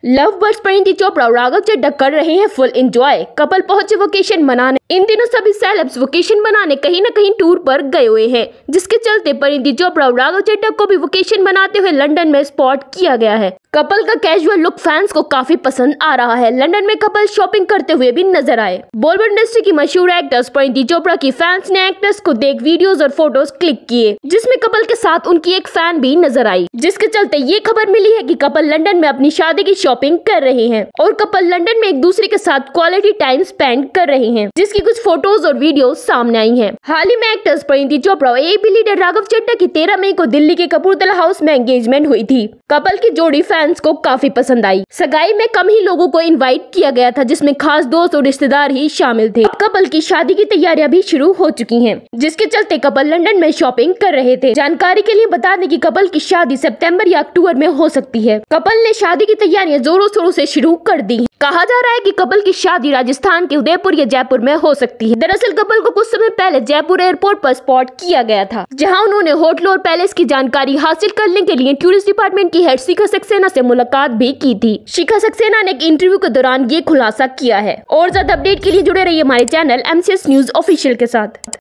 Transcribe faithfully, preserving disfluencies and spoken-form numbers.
Love birds Parineeti Chopra और राघव चड्ढा कर रहे हैं फुल एंजॉय। कपल पहुंचे वोकेशन मनाने। इन दिनों सभी सेलेब्स वोकेशन मनाने कहीं न कहीं टूर पर गए हुए हैं, जिसके चलते परिणीति चोपड़ा और राघव चड्ढा को भी वोकेशन मनाते हुए लंदन में स्पॉट किया गया है। कपल का कैजुअल लुक फैंस को काफी पसंद आ रहा है। लंदन में कपल शॉपिंग करते हुए भी नजर आए। बॉलीवुड इंडस्ट्री की मशहूर एक्ट्रेस परिणीति चोपड़ा की फैंस ने एक्ट्रेस को देख वीडियोस और फोटोज क्लिक किए, जिसमें कपल के साथ उनकी एक फैन भी नजर आई, जिसके चलते ये खबर मिली है कि कपल लंदन में अपनी शादी की शॉपिंग कर रहे हैं और कपल लंदन में एक दूसरे के साथ क्वालिटी टाइम स्पेंड कर रहे हैं, जिसकी कुछ फोटोज और वीडियो सामने आई हैं। हाल ही में एक्ट्रेस परिणीति चोपड़ा और एबी लीडर राघव चड्ढा की तेरह मई को दिल्ली के कपूरथला हाउस में एंगेजमेंट हुई थी। कपल की जोड़ी फैंस को काफी पसंद आई। सगाई में कम ही लोगों को इनवाइट किया गया था, जिसमें खास दोस्त और रिश्तेदार ही शामिल थे। कपल की शादी की तैयारियां भी शुरू हो चुकी हैं, जिसके चलते कपल लंदन में शॉपिंग कर रहे थे। जानकारी के लिए बता दें कि कपल की शादी सितंबर या अक्टूबर में हो सकती है। कपल ने शादी की तैयारियां जोरों शोरों से शुरू कर दी। कहा जा रहा है कि कपल की शादी राजस्थान के उदयपुर या जयपुर में हो सकती है। दरअसल कपल को कुछ समय पहले जयपुर एयरपोर्ट पर स्पॉट किया गया था, जहां उन्होंने होटल और पैलेस की जानकारी हासिल करने के लिए टूरिस्ट डिपार्टमेंट की हेड शिखा सक्सेना से मुलाकात भी की थी। शिखा सक्सेना ने एक इंटरव्यू के दौरान ये खुलासा किया है। और ज्यादा अपडेट के लिए जुड़े रहिए हमारे चैनल एमसीएस न्यूज ऑफिशियल के साथ।